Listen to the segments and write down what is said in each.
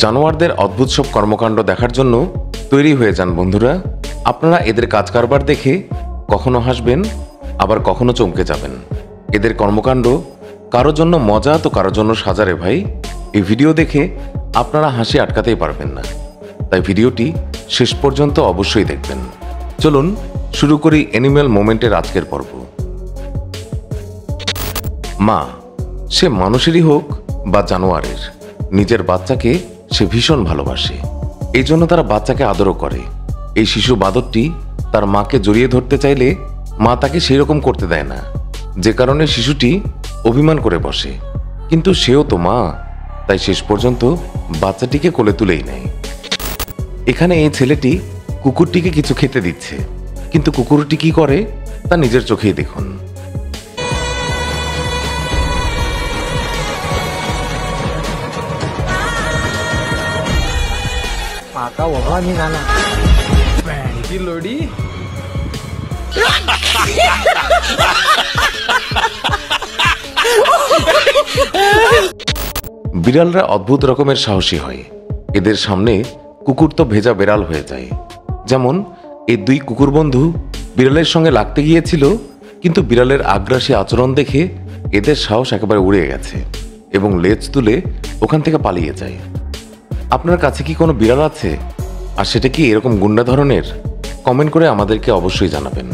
জানোয়ারদের অদ্ভুত সব কর্মকাণ্ড দেখার জন্য তৈরি হয়ে যান বন্ধুরা। আপনারা এদের কাজ কারবার দেখে কখনো হাসবেন, আবার কখনো চমকে যাবেন। এদের কর্মকাণ্ড কারো জন্য মজা তো কারো জন্য সাজা রে ভাই। এই ভিডিও দেখে আপনারা হাসি আটকাতেই পারবেন না, তাই ভিডিওটি শেষ পর্যন্ত অবশ্যই দেখবেন। চলুন শুরু করি অ্যানিম্যাল মোমেন্টের আজকের পর্ব। মা, সে মানুষেরই হোক বা জানোয়ারের, নিজের বাচ্চাকে সে ভীষণ ভালোবাসে। এই জন্য তারা বাচ্চাকে আদরও করে। এই শিশু বাদরটি তার মাকে জড়িয়ে ধরতে চাইলে মা তাকে সেই রকম করতে দেয় না, যে কারণে শিশুটি অভিমান করে বসে। কিন্তু সেও তো মা, তাই শেষ পর্যন্ত বাচ্চাটিকে কোলে তুলেই নেয়। এখানে এই ছেলেটি কুকুরটিকে কিছু খেতে দিচ্ছে, কিন্তু কুকুরটি কি করে তা নিজের চোখেই দেখুন। বিড়ালরা অদ্ভুত রকমের সাহসী হয়। এদের সামনে কুকুর তো ভেজা বেড়াল হয়ে যায়। যেমন এই দুই কুকুর বন্ধু বিড়ালের সঙ্গে লাগতে গিয়েছিল, কিন্তু বিড়ালের আগ্রাসী আচরণ দেখে এদের সাহস একেবারে উড়ে গেছে এবং লেজ তুলে ওখান থেকে পালিয়ে যায়। আপনার কাছে কি কোনো বিড়াল আছে, আর সেটা কি এরকম গুন্ডা ধরনের? কমেন্ট করে আমাদেরকে অবশ্যই জানাবেন।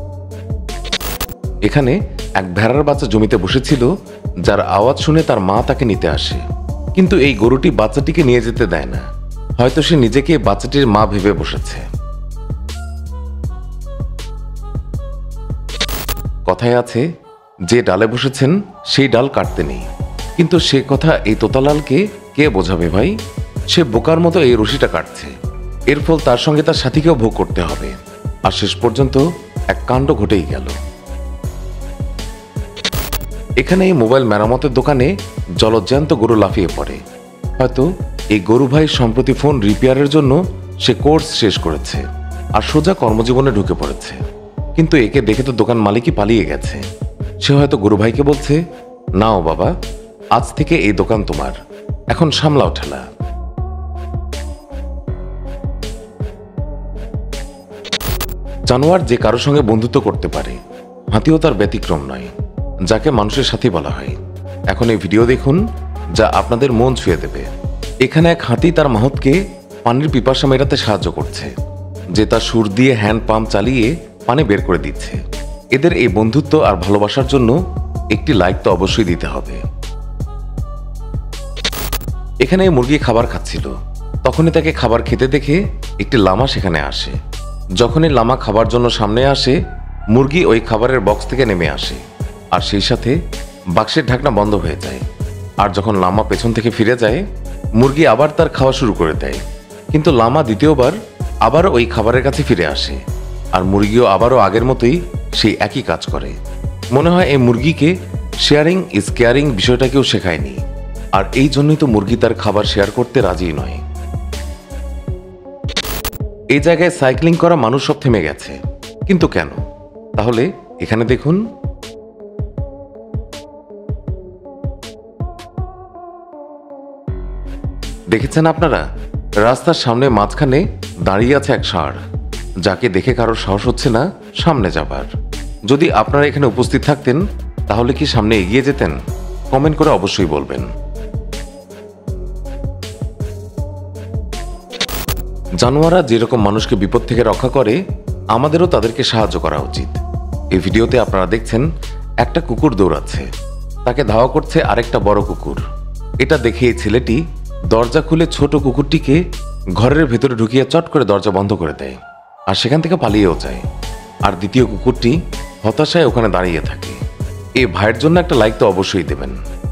এখানে এক ভেড়ার বাচ্চা জমিতে বসেছিল, যার আওয়াজ শুনে তার মা তাকে নিতে আসে। কিন্তু এই গরুটি বাচ্চাটিকে নিয়ে যেতে দেয় না, হয়তো সে নিজেকে বাচ্চাটির মা ভেবে বসেছে। কথায় আছে, যে ডালে বসেছেন সেই ডাল কাটতে নেই। কিন্তু সে কথা এই তোতালালকে কে বোঝাবে ভাই? সে বোকার মতো এই রশিটা কাটছে। এর ফল তার সঙ্গে তার সাথীকেও ভোগ করতে হবে। আর শেষ পর্যন্ত এক কাণ্ড ঘটেই গেল। এখানে এই মোবাইল মেরামতের দোকানে জলজ্যান্ত গরু লাফিয়ে পড়ে। হয়তো এই গরু ভাই সম্প্রতি ফোন রিপেয়ারের জন্য সে কোর্স শেষ করেছে আর সোজা কর্মজীবনে ঢুকে পড়েছে। কিন্তু একে দেখে তো দোকান মালিকই পালিয়ে গেছে। সে হয়তো গরু ভাইকে বলছে, নাও বাবা, আজ থেকে এই দোকান তোমার, এখন সামলাও ঠেলা। জানোয়ার যে কারোর সঙ্গে বন্ধুত্ব করতে পারে, হাতিও তার ব্যতিক্রম নয়, যাকে মানুষের সাথী বলা হয়। এখন এই ভিডিও দেখুন, যা আপনাদের মন ছুঁয়ে দেবে। এখানে এক হাতি তার মাহতকে পানির পিপাসা মেটাতে সাহায্য করছে, যে তার সুর দিয়ে হ্যান্ড পাম্প চালিয়ে পানি বের করে দিচ্ছে। এদের এই বন্ধুত্ব আর ভালোবাসার জন্য একটি লাইক তো অবশ্যই দিতে হবে। এখানে মুরগি খাবার খাচ্ছিল, তখনই তাকে খাবার খেতে দেখে একটি লামা সেখানে আসে। যখনই লামা খাবার জন্য সামনে আসে, মুরগি ওই খাবারের বক্স থেকে নেমে আসে, আর সেই সাথে বাক্সের ঢাকনা বন্ধ হয়ে যায়। আর যখন লামা পেছন থেকে ফিরে যায়, মুরগি আবার তার খাওয়া শুরু করে দেয়। কিন্তু লামা দ্বিতীয়বার আবারও ওই খাবারের কাছে ফিরে আসে, আর মুরগিও আবারও আগের মতোই সেই একই কাজ করে। মনে হয় এই মুরগিকে শেয়ারিং ইজ কেয়ারিং বিষয়টা কেউ শেখায়নি, আর এই জন্যই তো মুরগি তার খাবার শেয়ার করতে রাজি নয়। এই জায়গায় সাইক্লিং করা মানুষ সব থেমে গেছে, কিন্তু কেন? তাহলে এখানে দেখুন। দেখেছেন আপনারা, রাস্তার সামনে মাঝখানে দাঁড়িয়ে আছে এক ষাঁড়, যাকে দেখে কারোর সাহস হচ্ছে না সামনে যাবার। যদি আপনারা এখানে উপস্থিত থাকতেন, তাহলে কি সামনে এগিয়ে যেতেন? কমেন্ট করে অবশ্যই বলবেন। জানোয়াররা যেরকম মানুষকে বিপদ থেকে রক্ষা করে, আমাদেরও তাদেরকে সাহায্য করা উচিত। এই ভিডিওতে আপনারা দেখছেন একটা কুকুর দৌড়াচ্ছে, তাকে ধাওয়া করছে আরেকটা বড় কুকুর। এটা দেখে এই ছেলেটি দরজা খুলে ছোট কুকুরটিকে ঘরের ভেতরে ঢুকিয়ে চট করে দরজা বন্ধ করে দেয়, আর সেখান থেকে পালিয়েও যায়। আর দ্বিতীয় কুকুরটি হতাশায় ওখানে দাঁড়িয়ে থাকে। এই ভাইয়ের জন্য একটা লাইক তো অবশ্যই দেবেন।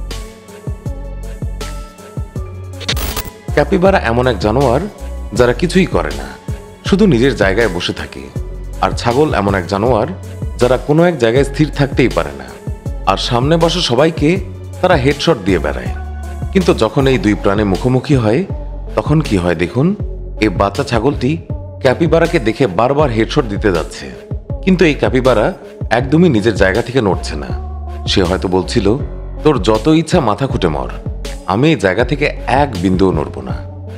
ক্যাপিবারা এমন এক জানোয়ার যারা কিছুই করে না, শুধু নিজের জায়গায় বসে থাকে। আর ছাগল এমন এক জানোয়ার যারা কোনো এক জায়গায় স্থির থাকতেই পারে না, আর সামনে বসা সবাইকে তারা হেডশট দিয়ে বেড়ায়। কিন্তু যখন এই দুই প্রাণী মুখোমুখি হয়, তখন কি হয় দেখুন। এই বাচ্চা ছাগলটি ক্যাপিবারাকে দেখে বারবার হেডশট দিতে যাচ্ছে, কিন্তু এই ক্যাপিবারা একদমই নিজের জায়গা থেকে নড়ছে না। সে হয়তো বলছিল, তোর যত ইচ্ছা মাথা খুঁটে মর, আমি এই জায়গা থেকে এক বিন্দুও নড়ব না।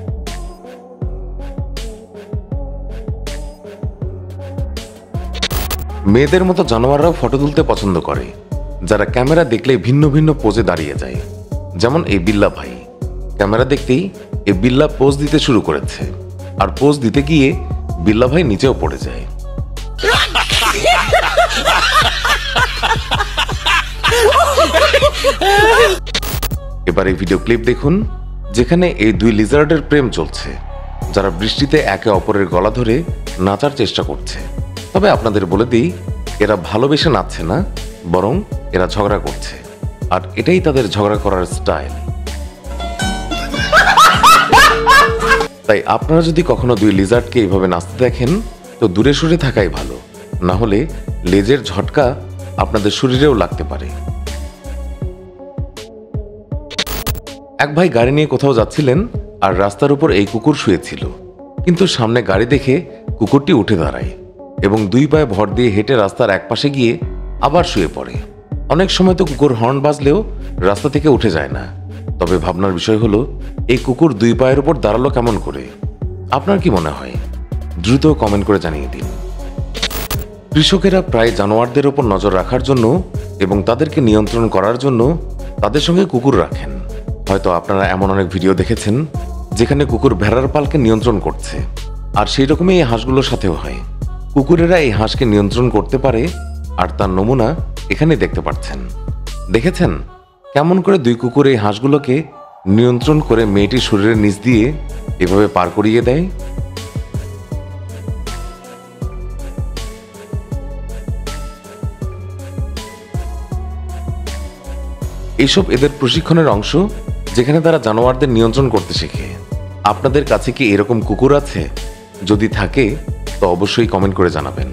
মেয়েদের মতো জানোয়াররাও ফটো তুলতে পছন্দ করে, যারা ক্যামেরা দেখলে ভিন্ন ভিন্ন পোজে দাঁড়িয়ে যায়। যেমন এই বিল্লা ভাই, ক্যামেরা দেখতেই এই বিল্লা পোজ দিতে শুরু করেছে, আর পোজ দিতে গিয়ে বিল্লা ভাই নিচেও পড়ে যায়। এবার এই ভিডিও ক্লিপ দেখুন, যেখানে এই দুই লিজার্ডের প্রেম চলছে, যারা বৃষ্টিতে একে অপরের গলা ধরে নাচার চেষ্টা করছে। তবে আপনাদের বলে দিই, এরা ভালোবেসে নাচছে না, বরং এরা ঝগড়া করছে, আর এটাই তাদের ঝগড়া করার স্টাইল। তাই আপনারা যদি কখনো দুই লিজার্ডকে এইভাবে নাচতে দেখেন, তো দূরে সরে থাকাই ভালো, না হলে লেজের ঝটকা আপনাদের শরীরেও লাগতে পারে। এক ভাই গাড়ি নিয়ে কোথাও যাচ্ছিলেন, আর রাস্তার উপর এই কুকুর শুয়েছিল। কিন্তু সামনে গাড়ি দেখে কুকুরটি উঠে দাঁড়ায় এবং দুই পায়ে ভর দিয়ে হেঁটে রাস্তার এক পাশে গিয়ে আবার শুয়ে পড়ে। অনেক সময় তো কুকুর হর্ন বাজলেও রাস্তা থেকে উঠে যায় না। তবে ভাবনার বিষয় হলো, এই কুকুর দুই পায়ের উপর দাঁড়ালো কেমন করে? আপনার কি মনে হয়? দ্রুত কমেন্ট করে জানিয়ে দিন। কৃষকেরা প্রায় জানোয়ারদের ওপর নজর রাখার জন্য এবং তাদেরকে নিয়ন্ত্রণ করার জন্য তাদের সঙ্গে কুকুর রাখেন। হয়তো আপনারা এমন অনেক ভিডিও দেখেছেন যেখানে কুকুর ভেড়ার পালকে নিয়ন্ত্রণ করছে, আর সেই রকমই এই হাঁসগুলোর সাথেও হয়। কুকুরেরা এই হাঁসকে নিয়ন্ত্রণ করতে পারে, আর তার নমুনা এখানে দেখতে পাচ্ছেন। দেখেছেন কেমন করে দুই কুকুর এই হাঁসগুলোকে নিয়ন্ত্রণ করে মেয়েটির শরীরের নিচ দিয়ে এভাবে পার করিয়ে দেয়। এইসব এদের প্রশিক্ষণের অংশ, যেখানে তারা জানোয়ারদের নিয়ন্ত্রণ করতে শেখে। আপনাদের কাছে কি এরকম কুকুর আছে? যদি থাকে তো অবশ্যই কমেন্ট করে জানাবেন।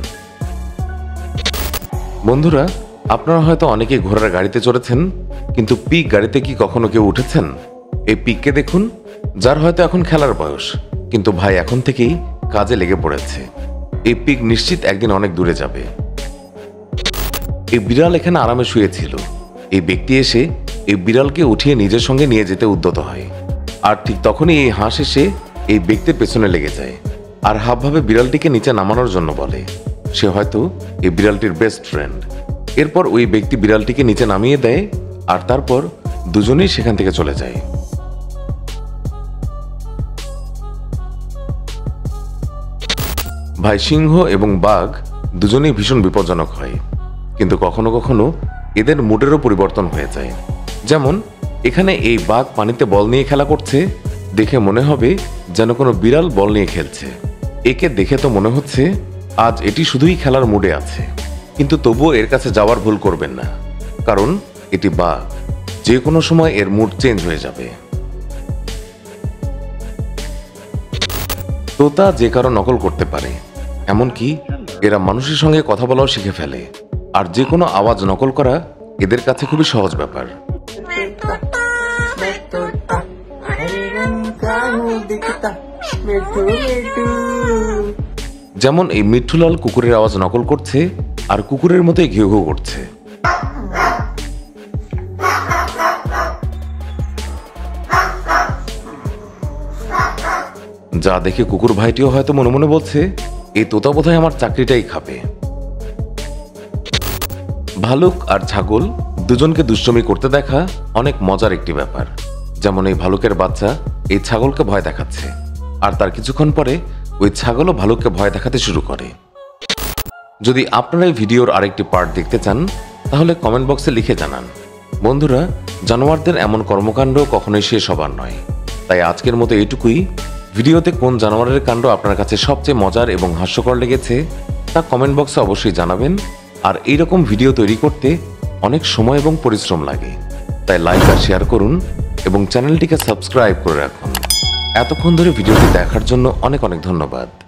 বন্ধুরা, আপনারা হয়তো অনেকে ঘোড়ার গাড়িতে চড়েছেন, কিন্তু পিক গাড়িতে কি কখনো কেউ উঠেছেন? এই পিককে দেখুন, যার হয়তো এখন খেলার বয়স, কিন্তু ভাই এখন থেকেই কাজে লেগে পড়েছে। এই পিক নিশ্চিত একদিন অনেক দূরে যাবে। এই বিড়াল এখানে আরামে শুয়েছিল। এই ব্যক্তি এসে এই বিড়ালকে উঠিয়ে নিজের সঙ্গে নিয়ে যেতে উদ্যত হয়, আর ঠিক তখনই এই হাঁস এসে এই ব্যক্তির পেছনে লেগে যায়, আর হাবভাবে বিড়ালটিকে নিচে নামানোর জন্য বলে। সে হয়তো এই বিড়ালটির বেস্ট ফ্রেন্ড। এরপর ওই ব্যক্তি বিড়ালটিকে নিচে নামিয়ে দেয়, আর তারপর দুজনেই সেখান থেকে চলে যায়। ভাই সিংহ এবং বাঘ দুজনেই ভীষণ বিপজ্জনক হয়, কিন্তু কখনো কখনো এদের মুডেরও পরিবর্তন হয়ে যায়। যেমন এখানে এই বাঘ পানিতে বল নিয়ে খেলা করছে, দেখে মনে হবে যেন কোনো বিড়াল বল নিয়ে খেলছে। একে দেখে তো মনে হচ্ছে আজ এটি শুধুই খেলার মুডে আছে, কিন্তু তবুও এর কাছে যাওয়ার ভুল করবেন না, কারণ এটি বাঘ, যে কোনো সময় এর মুড চেঞ্জ হয়ে যাবে। তোতা যে কারো নকল করতে পারে, এমনকি এরা মানুষের সঙ্গে কথা বলাও শিখে ফেলে, আর যে কোনো আওয়াজ নকল করা এদের কাছে খুবই সহজ ব্যাপার। যেমন এই মিঠুলাল কুকুরের আওয়াজ নকল করছে, আর কুকুরের মতোই ঘেউ ঘেউ করছে। যা দেখে কুকুর ভাইটিও হয়তো মনে মনে বলছে, এই তোতা বোধহয় আমার চাকরিটাই খাবে। ভালুক আর ছাগল দুজনকে দুষ্টুমি করতে দেখা অনেক মজার একটি ব্যাপার। যেমন এই ভালুকের বাচ্চা এই ছাগলকে ভয় দেখাচ্ছে, আর তার কিছুক্ষণ পরে ওই ছাগলও ভালুককে ভয় দেখাতে শুরু করে। যদি আপনারা এই ভিডিওর আরেকটি পার্ট দেখতে চান, তাহলে কমেন্ট বক্সে লিখে জানান। বন্ধুরা, জানোয়ারদের এমন কর্মকাণ্ড কখনোই শেষ হবার নয়। তাই আজকের মতো এইটুকুই। ভিডিওতে কোন জানোয়ারের কাণ্ড আপনার কাছে সবচেয়ে মজার এবং হাস্যকর লেগেছে তা কমেন্ট বক্সে অবশ্যই জানাবেন। আর এইরকম ভিডিও তৈরি করতে অনেক সময় এবং পরিশ্রম লাগে, তাই লাইক আর শেয়ার করুন এবং চ্যানেলটিকে সাবস্ক্রাইব করে রাখুন। এতক্ষণ ধরে ভিডিওটি দেখার জন্য অনেক অনেক ধন্যবাদ।